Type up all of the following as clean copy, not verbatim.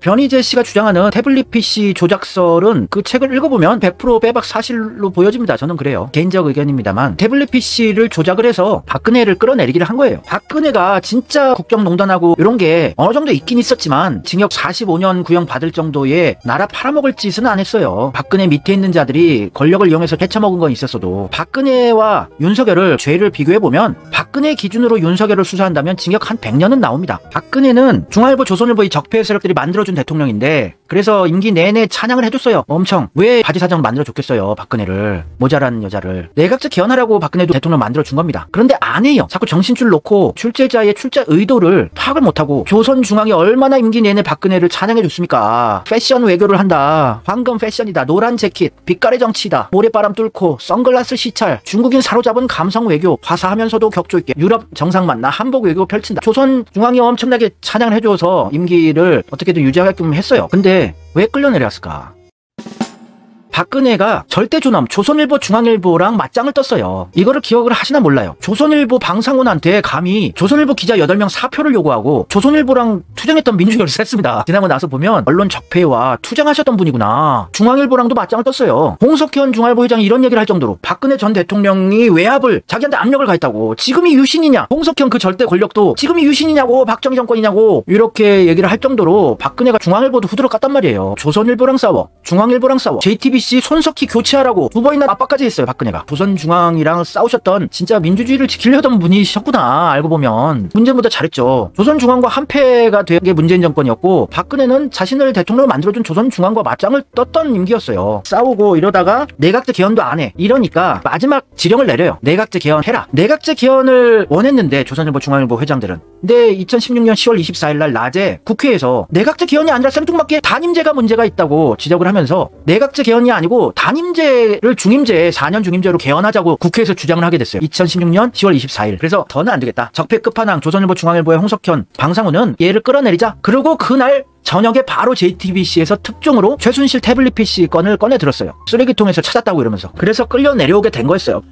변희재 씨가 주장하는 태블릿 PC 조작설은 그 책을 읽어보면 100% 빼박 사실로 보여집니다. 저는 그래요. 개인적 의견입니다만 태블릿 PC를 조작을 해서 박근혜를 끌어내리기를 한 거예요. 박근혜가 진짜 국정농단하고 이런 게 어느 정도 있긴 있었지만 징역 45년 구형 받을 정도의 나라 팔아먹을 짓은 안 했어요. 박근혜 밑에 있는 자들이 권력을 이용해서 헤쳐먹은 건 있었어도 박근혜와 윤석열을 죄를 비교해보면 박근혜 기준으로 윤석열을 수사한다면 징역 한 100년은 나옵니다. 박근혜는 중앙일보 조선일보 이 적폐 세력들이 만들어준 대통령인데 그래서 임기 내내 찬양을 해줬어요. 엄청. 왜 바지사장을 만들어줬겠어요. 박근혜를. 모자란 여자를. 내각제 개헌하라고 박근혜도 대통령 만들어준 겁니다. 그런데 안 해요. 자꾸 정신줄 놓고 출제자의 출제 의도를 파악을 못하고 조선중앙이 얼마나 임기 내내 박근혜를 찬양해줬습니까. 패션 외교를 한다. 황금 패션이다. 노란 재킷. 빛깔의 정치다. 모래바람 뚫고 선글라스 시찰. 중국인 사로잡은 감성 외교. 화사하면서도 격조 있게 유럽 정상 만나 한복 외교 펼친다. 조선중앙이 엄청나게 찬양을 해줘서 임기를 어떻게든 유지하게끔 했어요. 근데 왜 끌려내렸을까? 박근혜가 절대존엄 조선일보 중앙일보랑 맞짱을 떴어요. 이거를 기억을 하시나 몰라요. 조선일보 방상훈한테 감히 조선일보 기자 8명 사표를 요구하고 조선일보랑 투쟁했던 민주열을 셌습니다. 지나고 나서 보면 언론 적폐와 투쟁하셨던 분이구나. 중앙일보랑도 맞짱을 떴어요. 홍석현 중앙일보 회장이 이런 얘기를 할 정도로 박근혜 전 대통령이 외압을 자기한테 압력을 가했다고. 지금이 유신이냐. 홍석현 그 절대 권력도 지금이 유신이냐고 박정희 정권이냐고 이렇게 얘기를 할 정도로 박근혜가 중앙일보도 후드러 깠단 말이에요. 조선일보랑 싸워. 중앙일보랑 싸워. JTBC 손석희 교체하라고 2번이나 압박까지 했어요. 박근혜가. 조선중앙이랑 싸우셨던 진짜 민주주의를 지키려던 분이셨구나. 알고 보면. 문재인보다 잘했죠. 조선중앙과 한패가 된 게 문재인 정권이었고 박근혜는 자신을 대통령으로 만들어준 조선중앙과 맞짱을 떴던 임기였어요. 싸우고 이러다가 내각제 개헌도 안 해. 이러니까 마지막 지령을 내려요. 내각제 개헌해라. 내각제 개헌을 원했는데 조선일보 중앙일보 회장들은. 근데 2016년 10월 24일 날 낮에 국회에서 내각제 개헌이 아니라 생뚱맞게 단임제가 문제가 있다고 지적을 하면서 내각제 개헌이 아니고 단임제를 중임제 4년 중임제로 개헌하자고 국회에서 주장을 하게 됐어요. 2016년 10월 24일. 그래서 더는 안 되겠다. 적폐 끝판왕 조선일보 중앙일보의 홍석현 방상훈은 얘를 끌어내리자. 그리고 그날 저녁에 바로 JTBC에서 특종으로 최순실 태블릿 PC 건을 꺼내 들었어요. 쓰레기통에서 찾았다고 이러면서. 그래서 끌려 내려오게 된 거였어요.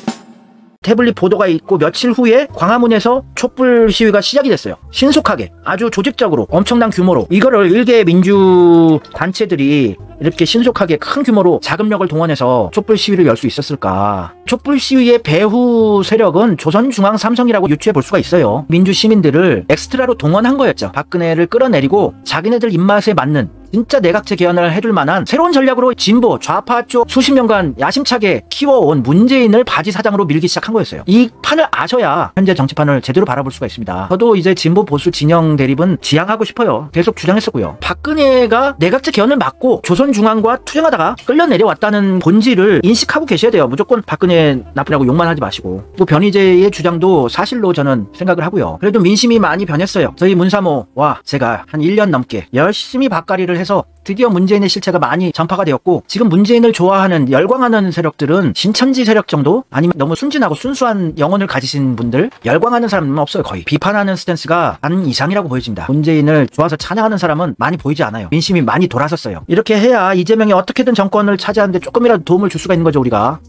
태블릿 보도가 있고 며칠 후에 광화문에서 촛불 시위가 시작이 됐어요. 신속하게 아주 조직적으로 엄청난 규모로 이거를 일개 민주 단체들이 이렇게 신속하게 큰 규모로 자금력을 동원해서 촛불 시위를 열 수 있었을까. 촛불 시위의 배후 세력은 조선중앙삼성이라고 유추해 볼 수가 있어요. 민주 시민들을 엑스트라로 동원한 거였죠. 박근혜를 끌어내리고 자기네들 입맛에 맞는 진짜 내각제 개헌을 해줄 만한 새로운 전략으로 진보, 좌파 쪽 수십 년간 야심차게 키워온 문재인을 바지사장으로 밀기 시작한 거였어요. 이 판을 아셔야 현재 정치판을 제대로 바라볼 수가 있습니다. 저도 이제 진보 보수 진영 대립은 지향하고 싶어요. 계속 주장했었고요. 박근혜가 내각제 개헌을 막고 조선중앙과 투쟁하다가 끌려 내려왔다는 본질을 인식하고 계셔야 돼요. 무조건 박근혜 나쁘냐고 욕만 하지 마시고. 또 변희재의 주장도 사실로 저는 생각을 하고요. 그래도 민심이 많이 변했어요. 저희 문사모와 제가 한 1년 넘게 열심히 밥가리를 해서 드디어 문재인의 실체가 많이 전파가 되었고 지금 문재인을 좋아하는 열광하는 세력들은 신천지 세력 정도 아니면 너무 순진하고 순수한 영혼을 가지신 분들 열광하는 사람은 없어요. 거의 비판하는 스탠스가 반 이상이라고 보여집니다. 문재인을 좋아서 찬양하는 사람은 많이 보이지 않아요. 민심이 많이 돌아섰어요. 이렇게 해야 이재명이 어떻게든 정권을 차지하는데 조금이라도 도움을 줄 수가 있는 거죠. 우리가.